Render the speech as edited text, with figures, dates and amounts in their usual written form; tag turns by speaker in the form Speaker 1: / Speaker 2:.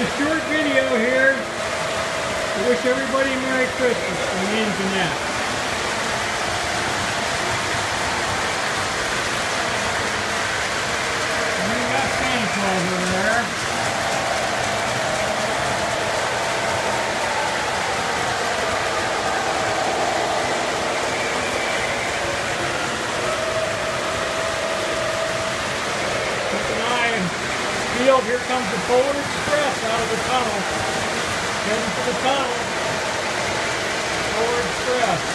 Speaker 1: a short video here to wish everybody Merry Christmas from me and Jeanette. And we got Santa Claus over there. Field, here comes the Polar Express out of the tunnel. Heading for the tunnel. Polar Express.